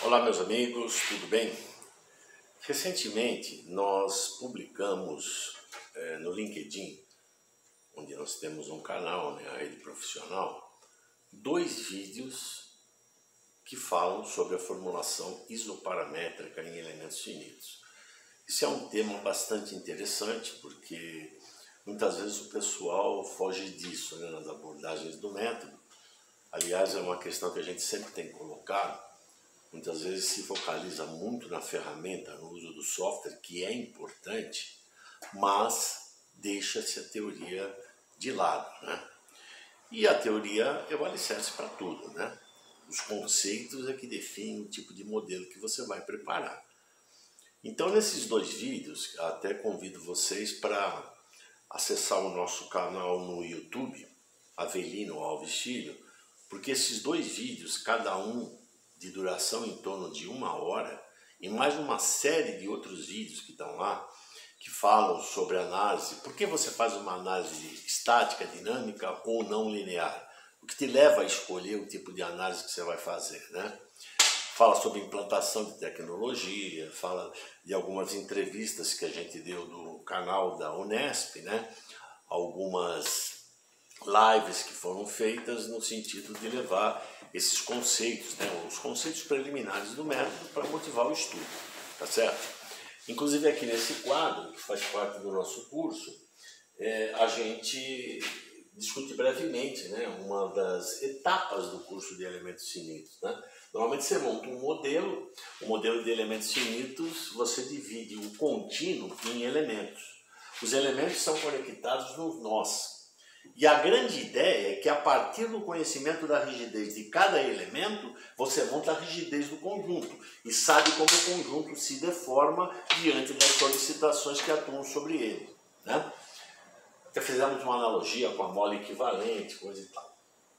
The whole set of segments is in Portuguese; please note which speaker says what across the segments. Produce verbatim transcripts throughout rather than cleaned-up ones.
Speaker 1: Olá, meus amigos, tudo bem? Recentemente nós publicamos é, no LinkedIn, onde nós temos um canal, né, a rede profissional, dois vídeos que falam sobre a formulação isoparamétrica em elementos finitos. Isso é um tema bastante interessante porque muitas vezes o pessoal foge disso, né, nas abordagens do método. Aliás, é uma questão que a gente sempre tem colocado. Muitas vezes se focaliza muito na ferramenta, no uso do software, que é importante, mas deixa-se a teoria de lado, né? E a teoria é o alicerce para tudo, né? Os conceitos é que definem o tipo de modelo que você vai preparar. Então, nesses dois vídeos, até convido vocês para acessar o nosso canal no YouTube, Avelino Alves Filho, porque esses dois vídeos, cada um de duração em torno de uma hora, e mais uma série de outros vídeos que estão lá, que falam sobre análise, por que você faz uma análise estática, dinâmica ou não linear, o que te leva a escolher o tipo de análise que você vai fazer, né? Fala sobre implantação de tecnologia, fala de algumas entrevistas que a gente deu do canal da Unesp, né? Algumas lives que foram feitas no sentido de levar esses conceitos, né, os conceitos preliminares do método para motivar o estudo, tá certo? Inclusive aqui nesse quadro, que faz parte do nosso curso, é, a gente discute brevemente, né, uma das etapas do curso de elementos finitos, né? Normalmente você monta um modelo, o modelo de elementos finitos, você divide o contínuo em elementos. Os elementos são conectados nos nós. E a grande ideia é que a partir do conhecimento da rigidez de cada elemento, você monta a rigidez do conjunto e sabe como o conjunto se deforma diante das solicitações que atuam sobre ele, né? Até fizemos uma analogia com a mole equivalente, coisa e tal.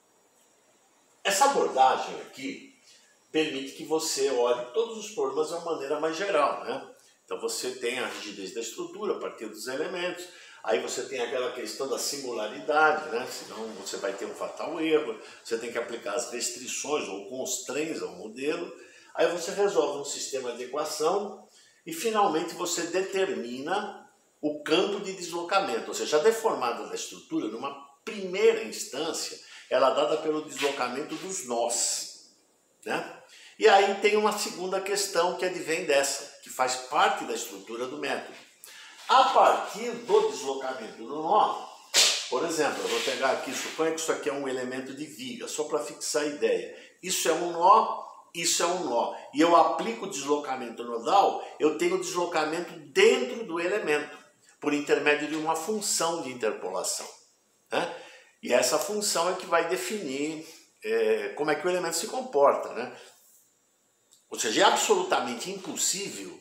Speaker 1: Essa abordagem aqui permite que você olhe todos os problemas de uma maneira mais geral, né? Então você tem a rigidez da estrutura a partir dos elementos. Aí você tem aquela questão da singularidade, né? Senão você vai ter um fatal erro, você tem que aplicar as restrições ou constraints ao modelo, aí você resolve um sistema de equação e finalmente você determina o campo de deslocamento, ou seja, a deformada da estrutura, numa primeira instância, ela é dada pelo deslocamento dos nós, né? E aí tem uma segunda questão que advém dessa, que faz parte da estrutura do método. A partir do deslocamento do nó, por exemplo, eu vou pegar aqui, suponha que isso aqui é um elemento de viga, só para fixar a ideia. Isso é um nó, isso é um nó. E eu aplico o deslocamento nodal, eu tenho deslocamento dentro do elemento, por intermédio de uma função de interpolação, né? E essa função é que vai definir é, como é que o elemento se comporta, né? Ou seja, é absolutamente impossível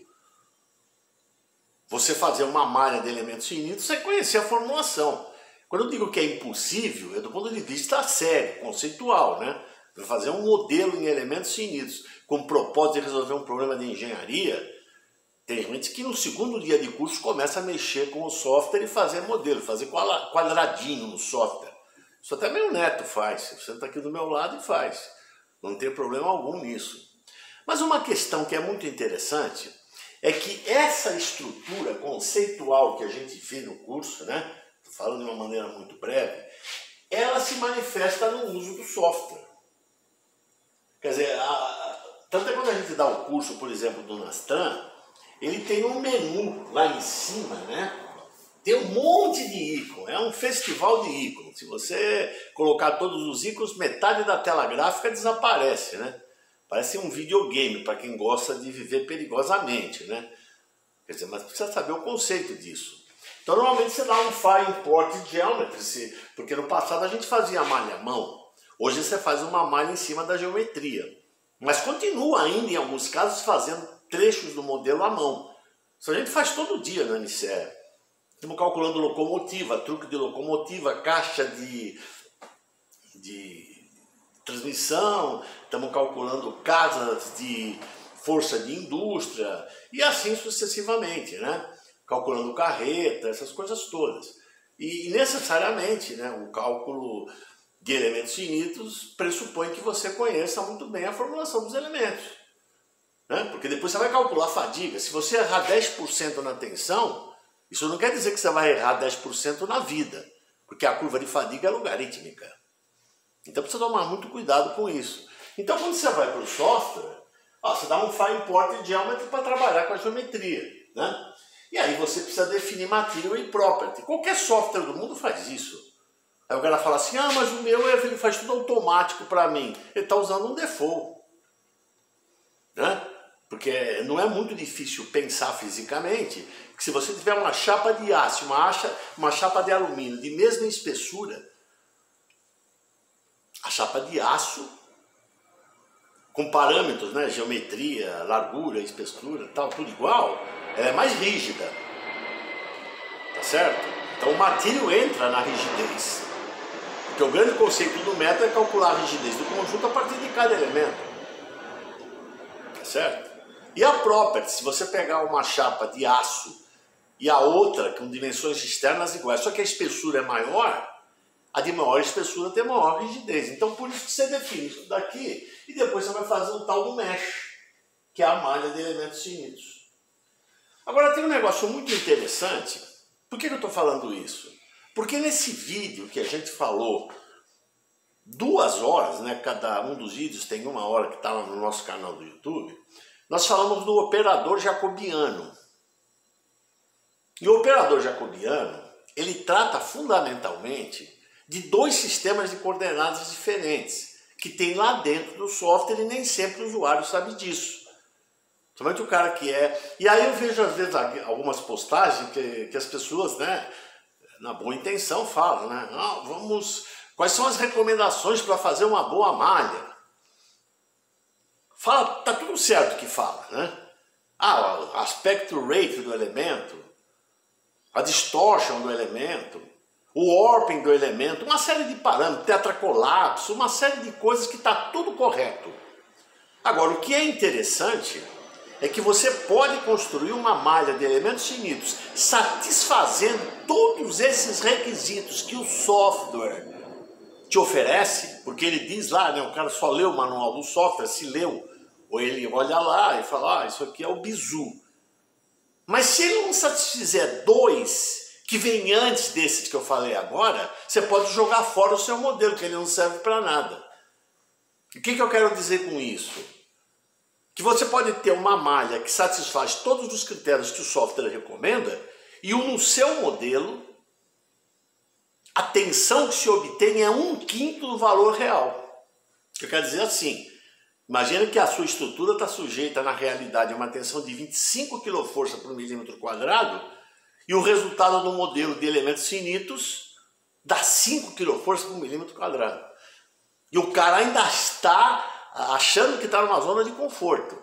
Speaker 1: você fazer uma malha de elementos finitos sem conhecer a formulação. Quando eu digo que é impossível, é do ponto de vista sério, conceitual, né? Para fazer um modelo em elementos finitos com o propósito de resolver um problema de engenharia, tem gente que no segundo dia de curso começa a mexer com o software e fazer modelo, fazer quadradinho no software. Isso até meu neto faz, você senta aqui do meu lado e faz. Não tem problema algum nisso. Mas uma questão que é muito interessante é que essa estrutura conceitual que a gente vê no curso, né, falando de uma maneira muito breve, ela se manifesta no uso do software. Quer dizer, a, a, tanto é quando a gente dá o curso, por exemplo, do Nastran, ele tem um menu lá em cima, né? Tem um monte de ícones, é um festival de ícones. Se você colocar todos os ícones, metade da tela gráfica desaparece, né? Parece um videogame para quem gosta de viver perigosamente, né? Quer dizer, mas precisa saber o conceito disso. Então, normalmente você dá um file import geometry, porque no passado a gente fazia a malha à mão. Hoje você faz uma malha em cima da geometria. Mas continua ainda, em alguns casos, fazendo trechos do modelo à mão. Isso a gente faz todo dia na Nicea. Estamos calculando locomotiva, truque de locomotiva, caixa de... de transmissão, estamos calculando casas de força de indústria e assim sucessivamente, né? Calculando carreta, essas coisas todas. E necessariamente, né, o cálculo de elementos finitos pressupõe que você conheça muito bem a formulação dos elementos. né? Porque depois você vai calcular a fadiga. Se você errar dez por cento na tensão, isso não quer dizer que você vai errar dez por cento na vida, porque a curva de fadiga é logarítmica. Então precisa tomar muito cuidado com isso. Então quando você vai para o software, ó, você dá um Fine Portrait Geometry para trabalhar com a geometria, né? E aí você precisa definir Material e Property. Qualquer software do mundo faz isso. Aí o cara fala assim, ah, mas o meu ele faz tudo automático para mim. Ele está usando um default, né? Porque não é muito difícil pensar fisicamente que se você tiver uma chapa de aço, uma, acha, uma chapa de alumínio de mesma espessura, a chapa de aço, com parâmetros, né, geometria, largura, espessura, tal, tudo igual, ela é mais rígida, tá certo? Então o material entra na rigidez, porque o grande conceito do método é calcular a rigidez do conjunto a partir de cada elemento, tá certo? E a property, se você pegar uma chapa de aço e a outra com dimensões externas iguais, só que a espessura é maior, a de maior espessura tem maior rigidez. Então por isso que você define isso daqui e depois você vai fazer o tal do mesh, que é a malha de elementos finitos. Agora tem um negócio muito interessante. Por que eu estou falando isso? Porque nesse vídeo que a gente falou duas horas, né, cada um dos vídeos tem uma hora que está lá no nosso canal do YouTube, nós falamos do operador jacobiano. E o operador jacobiano, ele trata fundamentalmente de dois sistemas de coordenadas diferentes, que tem lá dentro do software e nem sempre o usuário sabe disso. Somente o cara que é... E aí eu vejo às vezes algumas postagens que, que as pessoas, né, na boa intenção falam, né, ah, vamos... Quais são as recomendações para fazer uma boa malha? Fala, tá tudo certo que fala, né? Ah, o aspect rate do elemento, a distortion do elemento, o warping do elemento, uma série de parâmetros, tetracolapso, uma série de coisas que está tudo correto. Agora, o que é interessante é que você pode construir uma malha de elementos finitos satisfazendo todos esses requisitos que o software te oferece, porque ele diz lá, né, o cara só leu o manual do software, se leu, ou ele olha lá e fala, ah, isso aqui é o bizu. Mas se ele não satisfizer dois que vem antes desses que eu falei agora, você pode jogar fora o seu modelo, que ele não serve para nada. O que, que eu quero dizer com isso? Que você pode ter uma malha que satisfaz todos os critérios que o software recomenda, e no seu modelo, a tensão que se obtém é um quinto do valor real. Eu quero dizer assim, imagina que a sua estrutura está sujeita na realidade a uma tensão de vinte e cinco quiloforças por milímetro quadrado, e o resultado do modelo de elementos finitos dá cinco quiloforças por milímetro quadrado. E o cara ainda está achando que está numa zona de conforto.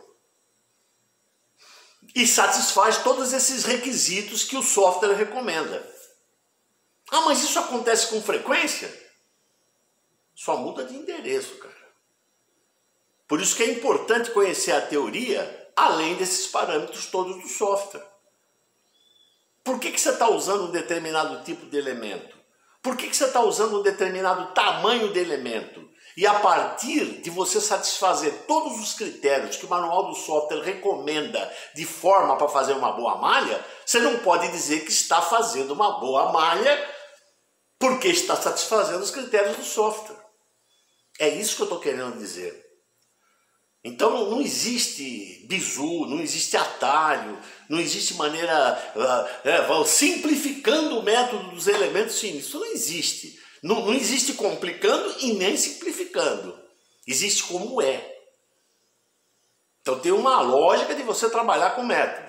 Speaker 1: E satisfaz todos esses requisitos que o software recomenda. Ah, mas isso acontece com frequência? Só muda de endereço, cara. Por isso que é importante conhecer a teoria além desses parâmetros todos do software. Por que, que você está usando um determinado tipo de elemento? Por que, que você está usando um determinado tamanho de elemento? E a partir de você satisfazer todos os critérios que o manual do software recomenda de forma para fazer uma boa malha, você não pode dizer que está fazendo uma boa malha porque está satisfazendo os critérios do software. É isso que eu estou querendo dizer. Então não existe bizu, não existe atalho, não existe maneira, uh, é, simplificando o método dos elementos finitos. Isso não existe. Não, não existe complicando e nem simplificando. Existe como é. Então tem uma lógica de você trabalhar com método.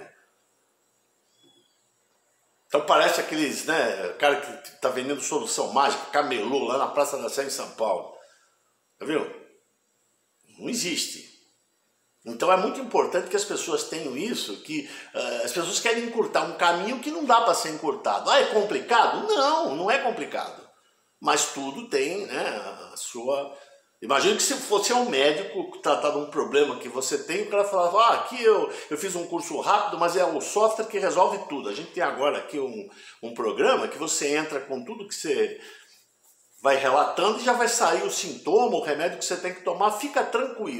Speaker 1: Então parece aqueles, né, cara que está vendendo solução mágica, camelô lá na Praça da Sé em São Paulo. Tá vendo? Não existe. Então é muito importante que as pessoas tenham isso, que uh, as pessoas querem encurtar um caminho que não dá para ser encurtado. Ah, é complicado? Não, não é complicado. Mas tudo tem, né, a sua... Imagina que se você é um médico tratar de um problema que você tem, o cara falava, ah, aqui eu, eu fiz um curso rápido, mas é o software que resolve tudo. A gente tem agora aqui um, um programa que você entra com tudo que você vai relatando e já vai sair o sintoma, o remédio que você tem que tomar, fica tranquilo.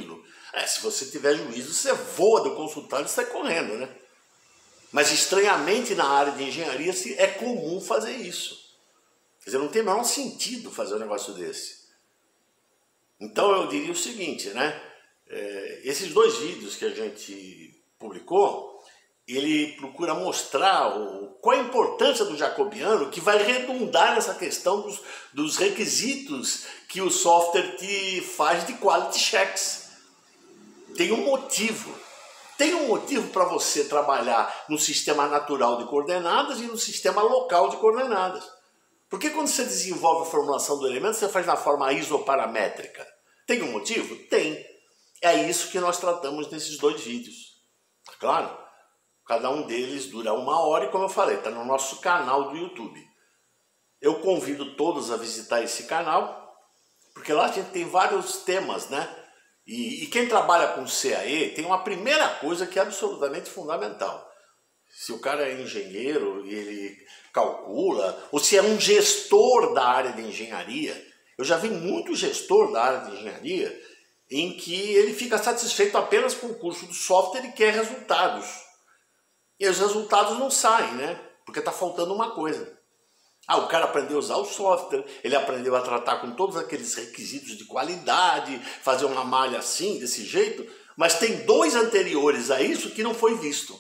Speaker 1: É, se você tiver juízo, você voa do consultório e sai correndo, né? Mas estranhamente na área de engenharia é comum fazer isso. Quer dizer, não tem o menor sentido fazer um negócio desse. Então eu diria o seguinte, né? É, esses dois vídeos que a gente publicou, ele procura mostrar o, qual a importância do jacobiano, que vai redundar nessa questão dos, dos requisitos que o software te faz de quality checks. Tem um motivo. Tem um motivo para você trabalhar no sistema natural de coordenadas e no sistema local de coordenadas. Porque quando você desenvolve a formulação do elemento, você faz na forma isoparamétrica. Tem um motivo? Tem. É isso que nós tratamos nesses dois vídeos. Tá claro? Cada um deles dura uma hora e, como eu falei, está no nosso canal do YouTube. Eu convido todos a visitar esse canal, porque lá a gente tem vários temas, né? E, e quem trabalha com C A E tem uma primeira coisa que é absolutamente fundamental. Se o cara é engenheiro e ele calcula, ou se é um gestor da área de engenharia, eu já vi muito gestor da área de engenharia em que ele fica satisfeito apenas com o curso do software e quer resultados. E os resultados não saem, né? Porque está faltando uma coisa. Ah, o cara aprendeu a usar o software, ele aprendeu a tratar com todos aqueles requisitos de qualidade, fazer uma malha assim, desse jeito, mas tem dois anteriores a isso que não foi visto.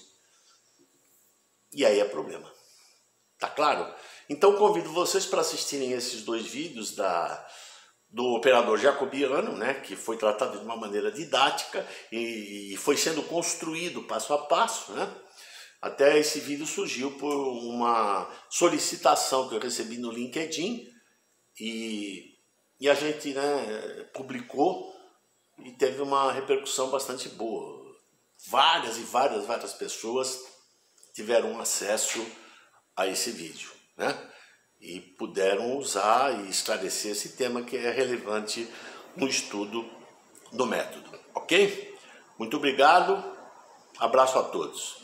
Speaker 1: E aí é problema. Tá claro? Então convido vocês para assistirem esses dois vídeos da, do operador jacobiano, né, que foi tratado de uma maneira didática e, e foi sendo construído passo a passo, né? Até esse vídeo surgiu por uma solicitação que eu recebi no LinkedIn e, e a gente, né, publicou e teve uma repercussão bastante boa. Várias e várias, várias pessoas tiveram acesso a esse vídeo, né? E puderam usar e esclarecer esse tema que é relevante no estudo do método, ok? Muito obrigado, abraço a todos.